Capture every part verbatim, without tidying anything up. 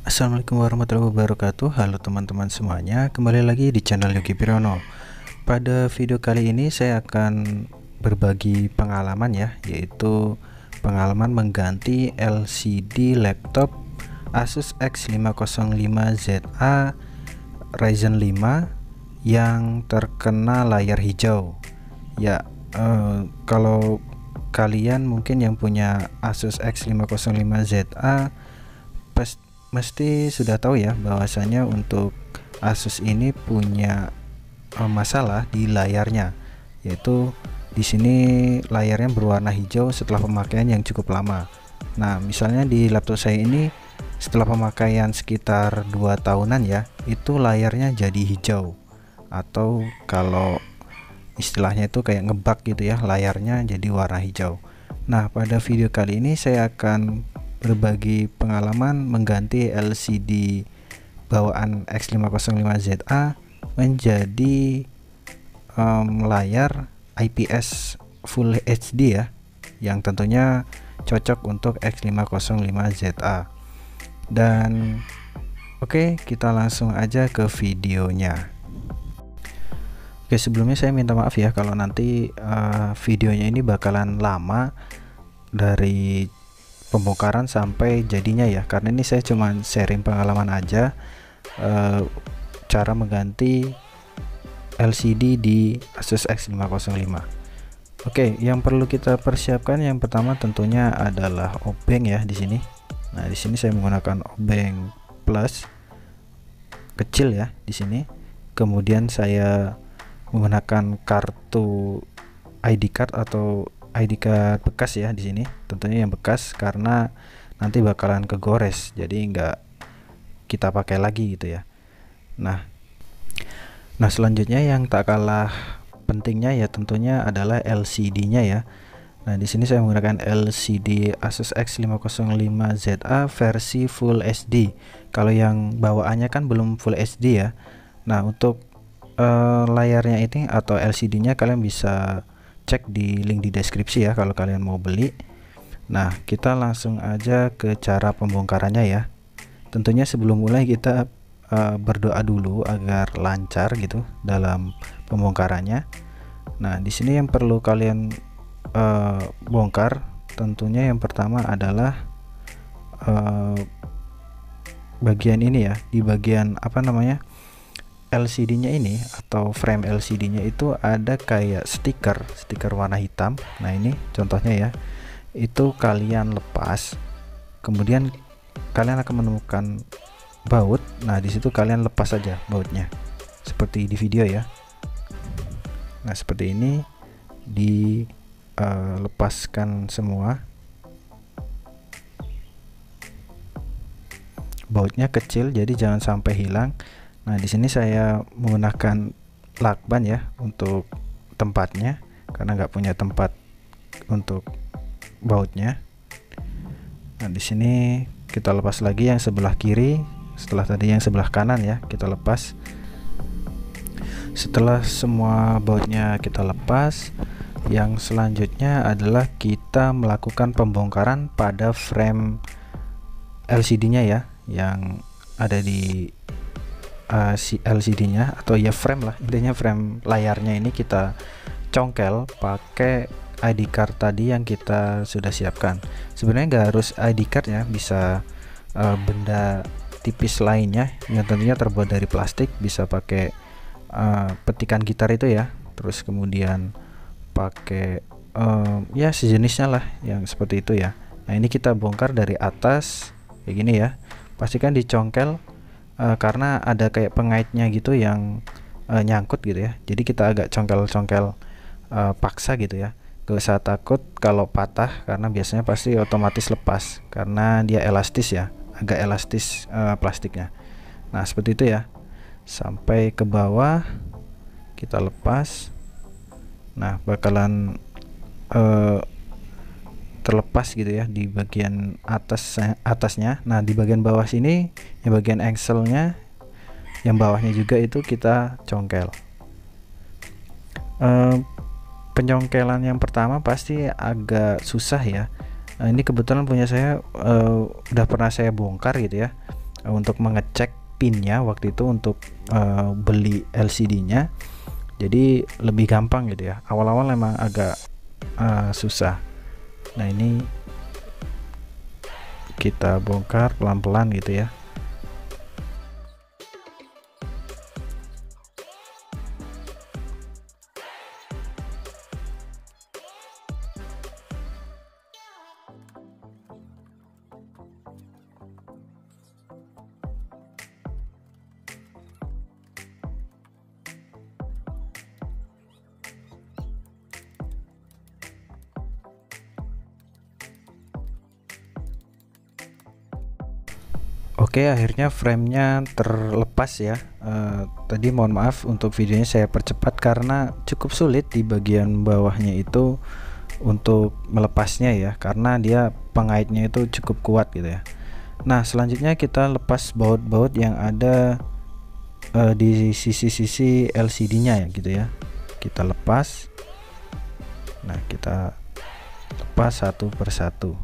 Assalamualaikum warahmatullahi wabarakatuh. Halo teman-teman semuanya, kembali lagi di channel Yogi Priyono. Pada video kali ini saya akan berbagi pengalaman ya, yaitu pengalaman mengganti L C D laptop Asus X lima nol lima Z A Ryzen lima yang terkena layar hijau. Ya, eh, kalau kalian mungkin yang punya Asus X lima nol lima Z A pasti mesti sudah tahu ya bahwasanya untuk Asus ini punya uh, masalah di layarnya, yaitu di sini layarnya berwarna hijau setelah pemakaian yang cukup lama. Nah, misalnya di laptop saya ini setelah pemakaian sekitar dua tahunan ya, itu layarnya jadi hijau, atau kalau istilahnya itu kayak ngebug gitu ya, layarnya jadi warna hijau. Nah, pada video kali ini saya akan berbagi pengalaman mengganti L C D bawaan X lima nol lima Z A menjadi um, layar I P S Full H D ya, yang tentunya cocok untuk X lima nol lima Z A. Dan oke, kita langsung aja ke videonya. Oke, sebelumnya saya minta maaf ya kalau nanti uh, videonya ini bakalan lama dari pembongkaran sampai jadinya ya, karena ini saya cuman sharing pengalaman aja e, cara mengganti L C D di Asus X lima nol lima. Oke, yang perlu kita persiapkan yang pertama tentunya adalah obeng ya di sini. Nah, di sini saya menggunakan obeng plus kecil ya di sini. Kemudian saya menggunakan kartu I D card atau I D card bekas ya di sini, tentunya yang bekas karena nanti bakalan kegores, jadi nggak kita pakai lagi gitu ya. Nah, nah selanjutnya yang tak kalah pentingnya ya tentunya adalah L C D-nya ya. Nah, di sini saya menggunakan L C D Asus X lima nol lima Z A versi Full H D. Kalau yang bawaannya kan belum Full H D ya. Nah, untuk uh, layarnya ini atau L C D-nya kalian bisa cek di link di deskripsi ya kalau kalian mau beli. Nah, kita langsung aja ke cara pembongkarannya ya. Tentunya sebelum mulai kita uh, berdoa dulu agar lancar gitu dalam pembongkarannya. Nah, di sini yang perlu kalian uh, bongkar tentunya yang pertama adalah uh, bagian ini ya, di bagian apa namanya L C D-nya ini atau frame L C D-nya itu ada kayak stiker, stiker warna hitam. Nah, ini contohnya ya. Itu kalian lepas. Kemudian kalian akan menemukan baut. Nah, di situ kalian lepas saja bautnya. Seperti di video ya. Nah, seperti ini dilepaskan uh, semua. Bautnya kecil jadi jangan sampai hilang. Nah, di sini saya menggunakan lakban ya untuk tempatnya karena nggak punya tempat untuk bautnya. Nah, di sini kita lepas lagi yang sebelah kiri, setelah tadi yang sebelah kanan ya kita lepas. Setelah semua bautnya kita lepas, yang selanjutnya adalah kita melakukan pembongkaran pada frame L C D-nya ya, yang ada di Uh, si L C D-nya atau ya frame lah, intinya frame layarnya ini kita congkel pakai I D card tadi yang kita sudah siapkan. Sebenarnya nggak harus I D card ya, bisa uh, benda tipis lainnya yang tentunya terbuat dari plastik, bisa pakai uh, petikan gitar itu ya, terus kemudian pakai uh, ya sejenisnya lah yang seperti itu ya. Nah, ini kita bongkar dari atas kayak gini ya, pastikan dicongkel Uh, karena ada kayak pengaitnya gitu yang uh, nyangkut gitu ya, jadi kita agak congkel-congkel uh, paksa gitu ya, gak usah takut kalau patah karena biasanya pasti otomatis lepas karena dia elastis ya, agak elastis uh, plastiknya. Nah, seperti itu ya, sampai ke bawah kita lepas. Nah, bakalan uh, terlepas gitu ya di bagian atas atasnya. Nah, di bagian bawah sini yang bagian engselnya yang bawahnya juga itu kita congkel. E, penyongkelan yang pertama pasti agak susah ya. Nah, ini kebetulan punya saya e, udah pernah saya bongkar gitu ya. untuk mengecek pinnya waktu itu untuk uh, beli L C D-nya. Jadi lebih gampang gitu ya. Awal-awal memang agak uh, susah. Nah, ini kita bongkar pelan-pelan gitu ya. Oke, akhirnya framenya terlepas ya. Uh, tadi mohon maaf untuk videonya saya percepat karena cukup sulit di bagian bawahnya itu untuk melepasnya ya, karena dia pengaitnya itu cukup kuat gitu ya. Nah, selanjutnya kita lepas baut-baut yang ada uh, di sisi-sisi L C D-nya ya gitu ya. Kita lepas. Nah, kita lepas satu persatu.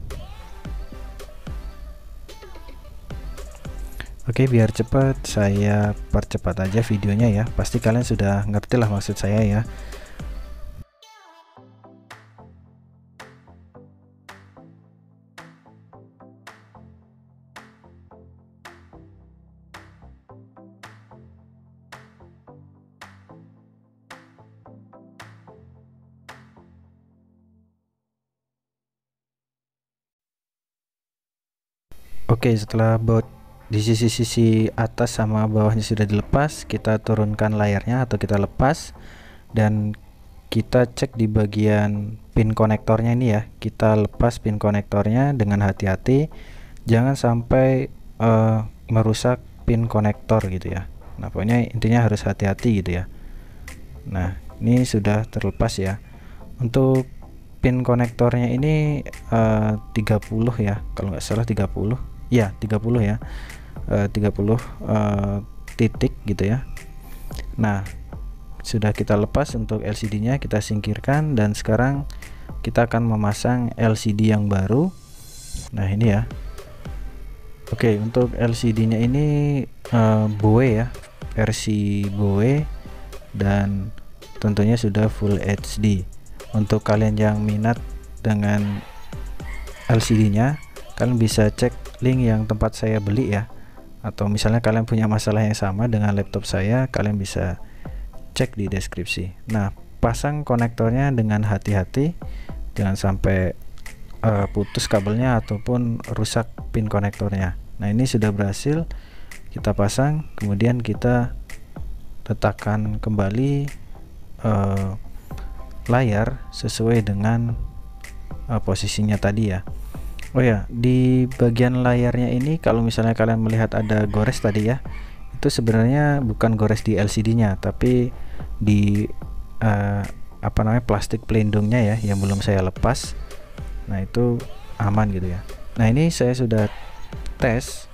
Oke, biar cepat saya percepat aja videonya ya. Pasti kalian sudah ngerti lah maksud saya ya. Oke, setelah baut di sisi-sisi atas sama bawahnya sudah dilepas, kita turunkan layarnya atau kita lepas, dan kita cek di bagian pin konektornya ini ya. Kita lepas pin konektornya dengan hati-hati, jangan sampai uh, merusak pin konektor gitu ya. Nah, pokoknya intinya harus hati-hati gitu ya. Nah, ini sudah terlepas ya. Untuk pin konektornya ini uh, tiga puluh ya, kalau nggak salah tiga puluh ya, tiga puluh ya. Uh, tiga puluh uh, titik gitu ya. Nah, sudah kita lepas untuk L C D-nya, kita singkirkan, dan sekarang kita akan memasang L C D yang baru. Nah, ini ya. Oke, untuk L C D-nya ini uh, Bowie ya, versi Bowie, dan tentunya sudah Full H D. Untuk kalian yang minat dengan L C D-nya, kalian bisa cek link yang tempat saya beli ya. Atau misalnya kalian punya masalah yang sama dengan laptop saya, kalian bisa cek di deskripsi. Nah, pasang konektornya dengan hati-hati, jangan sampai uh, putus kabelnya ataupun rusak pin konektornya. Nah, ini sudah berhasil kita pasang, kemudian kita letakkan kembali uh, layar sesuai dengan uh, posisinya tadi ya. Oh ya, di bagian layarnya ini kalau misalnya kalian melihat ada gores tadi ya, itu sebenarnya bukan gores di L C D-nya, tapi di uh, apa namanya plastik pelindungnya ya, yang belum saya lepas. Nah, itu aman gitu ya. Nah, ini saya sudah tes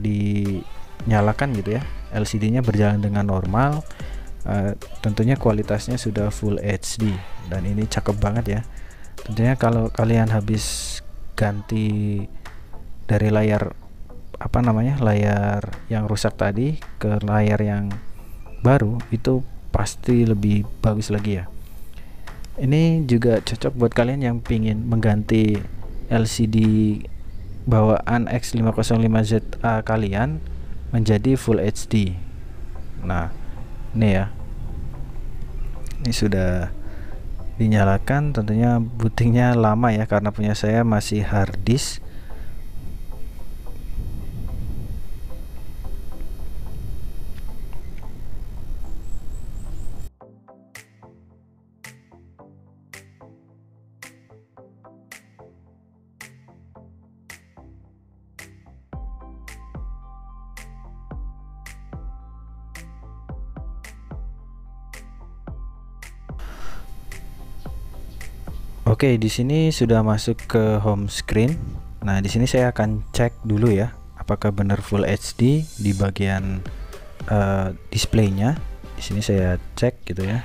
dinyalakan gitu ya, L C D-nya berjalan dengan normal. Uh, tentunya kualitasnya sudah Full H D dan ini cakep banget ya. Tentunya kalau kalian habis ganti dari layar apa namanya layar yang rusak tadi ke layar yang baru, itu pasti lebih bagus lagi ya. Ini juga cocok buat kalian yang pingin mengganti L C D bawaan X lima nol lima Z A kalian menjadi Full H D. Nah, ini ya, ini sudah dinyalakan. Tentunya bootingnya lama ya, karena punya saya masih hard disk. Oke, di sini sudah masuk ke home screen. Nah, di sini saya akan cek dulu ya, apakah benar Full H D di bagian uh, displaynya. Di sini saya cek gitu ya.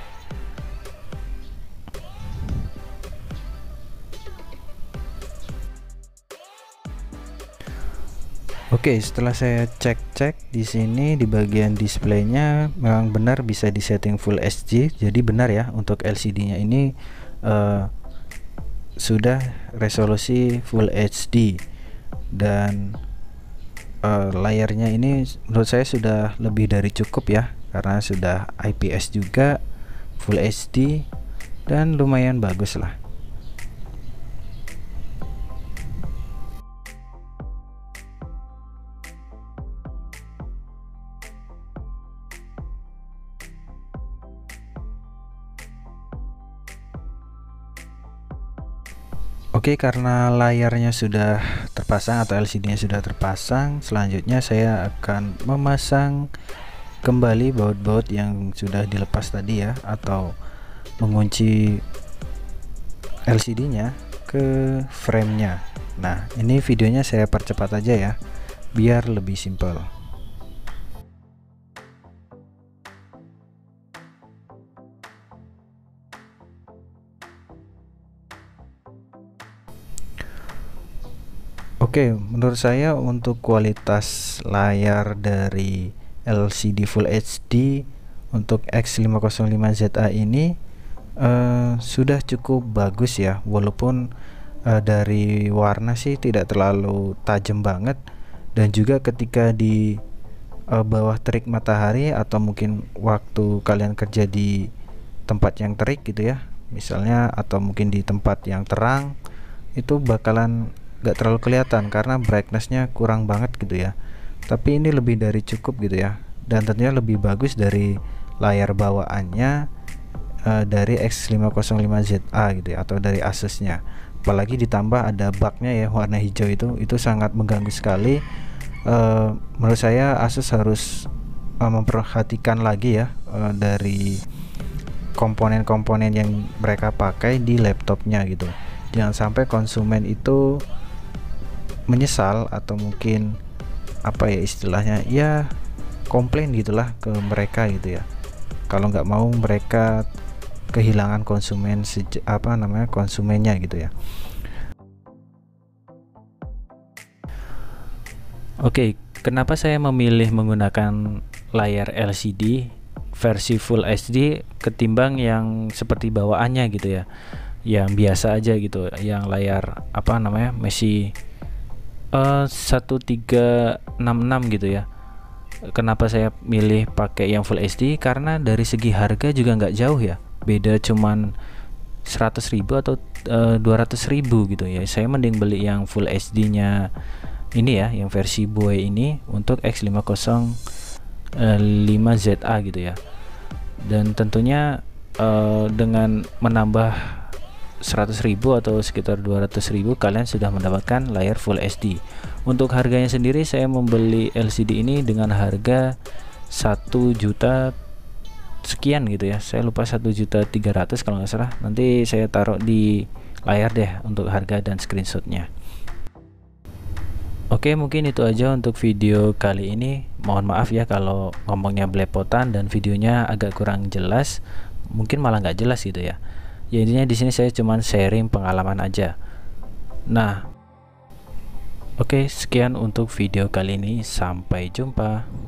Oke, setelah saya cek-cek di sini di bagian displaynya memang benar bisa disetting Full H D. Jadi benar ya, untuk L C D-nya ini uh, sudah resolusi Full H D, dan uh, layarnya ini menurut saya sudah lebih dari cukup ya, karena sudah I P S juga, Full H D, dan lumayan bagus lah. Oke, karena layarnya sudah terpasang atau L C D-nya sudah terpasang, selanjutnya saya akan memasang kembali baut-baut yang sudah dilepas tadi ya, atau mengunci L C D-nya ke frame-nya. Nah, ini videonya saya percepat aja ya, biar lebih simpel. Oke, menurut saya untuk kualitas layar dari L C D Full H D untuk X lima nol lima Z A ini uh, sudah cukup bagus ya, walaupun uh, dari warna sih tidak terlalu tajam banget, dan juga ketika di uh, bawah terik matahari atau mungkin waktu kalian kerja di tempat yang terik gitu ya, misalnya, atau mungkin di tempat yang terang, itu bakalan gak terlalu kelihatan karena brightnessnya kurang banget gitu ya. Tapi ini lebih dari cukup gitu ya, dan tentunya lebih bagus dari layar bawaannya uh, dari X lima nol lima Z A gitu ya, atau dari Asusnya. Apalagi ditambah ada bugnya ya, warna hijau itu itu sangat mengganggu sekali. Uh, menurut saya Asus harus uh, memperhatikan lagi ya uh, dari komponen-komponen yang mereka pakai di laptopnya gitu. Jangan sampai konsumen itu menyesal atau mungkin apa ya istilahnya ya, komplain gitulah ke mereka gitu ya, kalau nggak mau mereka kehilangan konsumen seja, apa namanya konsumennya gitu ya. Oke, kenapa saya memilih menggunakan layar L C D versi Full H D ketimbang yang seperti bawaannya gitu ya, yang biasa aja gitu, yang layar apa namanya masih Uh, seribu tiga ratus enam puluh enam gitu ya. Kenapa saya milih pakai yang Full H D? Karena dari segi harga juga nggak jauh ya, beda cuman seratus ribu atau uh, dua ratus ribu gitu ya. Saya mending beli yang Full H D nya ini ya, yang versi buoy ini untuk X lima nol lima Z A gitu ya. Dan tentunya uh, dengan menambah seratus ribu atau sekitar dua ratus ribu kalian sudah mendapatkan layar Full H D. Untuk harganya sendiri saya membeli L C D ini dengan harga satu juta sekian gitu ya, saya lupa, satu juta tiga ratus kalau nggak salah. Nanti saya taruh di layar deh untuk harga dan screenshotnya. Oke, mungkin itu aja untuk video kali ini. Mohon maaf ya kalau ngomongnya belepotan dan videonya agak kurang jelas, mungkin malah nggak jelas gitu ya. Ya intinya di sini saya cuman sharing pengalaman aja. Nah, oke, sekian untuk video kali ini. Sampai jumpa.